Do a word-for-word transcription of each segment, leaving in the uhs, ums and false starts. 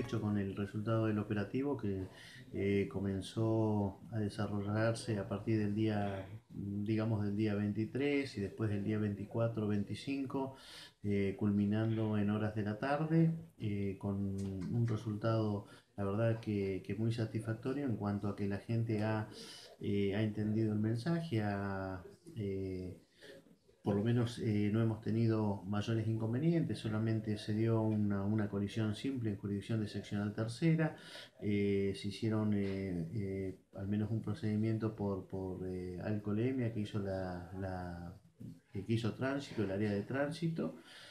satisfecho con el resultado del operativo que eh, comenzó a desarrollarse a partir del día, digamos, del día veintitrés y después del día veinticuatro veinticinco, eh, culminando en horas de la tarde, eh, con un resultado, la verdad, que, que muy satisfactorio en cuanto a que la gente ha, eh, ha entendido el mensaje, ha... eh, por lo menos eh, no hemos tenido mayores inconvenientes, solamente se dio una, una colisión simple en jurisdicción de seccional tercera, eh, se hicieron eh, eh, al menos un procedimiento por, por eh, alcoholemia que hizo, la, la, que hizo tránsito, el área de tránsito,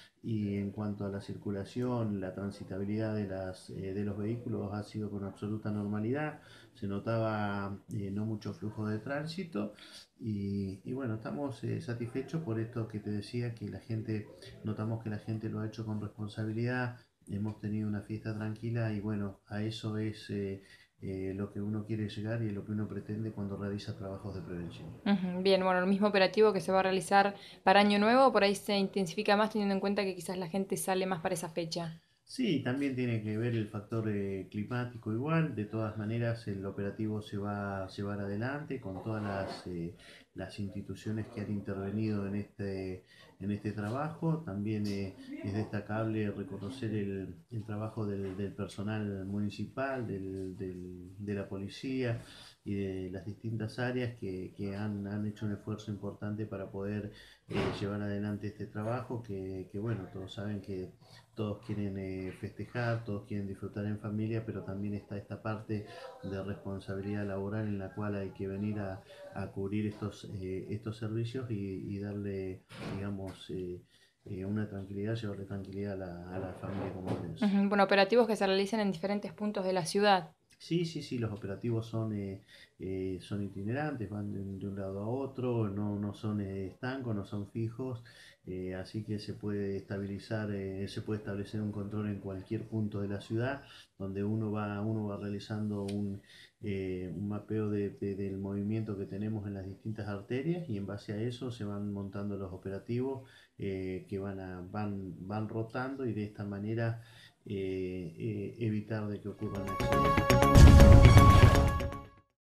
y en cuanto a la circulación, la transitabilidad de, las, eh, de los vehículos ha sido con absoluta normalidad, se notaba eh, no mucho flujo de tránsito y, y bueno, estamos eh, satisfechos por esto que te decía, que la gente, notamos que la gente lo ha hecho con responsabilidad, hemos tenido una fiesta tranquila y bueno, a eso es eh, eh, lo que uno quiere llegar y lo que uno pretende cuando realiza trabajos de prevención. Ujú. Bien, bueno, el mismo operativo que se va a realizar para Año Nuevo, por ahí se intensifica más teniendo en cuenta que quizás la gente sale más para esa fecha. Sí, también tiene que ver el factor eh, climático igual. De todas maneras, el operativo se va a llevar adelante con todas las, eh, las instituciones que han intervenido en este, en este trabajo. También eh, es destacable reconocer el, el trabajo del, del personal municipal, del, del- de la policía y de las distintas áreas que, que han, han hecho un esfuerzo importante para poder eh, llevar adelante este trabajo, que, que bueno, todos saben que todos quieren eh, festejar, todos quieren disfrutar en familia, pero también está esta parte de responsabilidad laboral en la cual hay que venir a, a cubrir estos, eh, estos servicios y, y darle, digamos, eh, eh, una tranquilidad, llevarle tranquilidad a la, a la familia como es. Ujú. Bueno, operativos que se realicen en diferentes puntos de la ciudad. Sí, sí, sí, los operativos son, eh, eh, son itinerantes, van de, un de un lado a otro, no, no son eh, estancos, no son fijos, eh, así que se puede estabilizar, eh, se puede establecer un control en cualquier punto de la ciudad, donde uno va, uno va realizando un, eh, un mapeo de- de- del movimiento que tenemos en las distintas arterias y en base a eso se van montando los operativos eh, que van, a, van, van rotando y de esta manera eh, eh, evitar de que ocurran accidentes.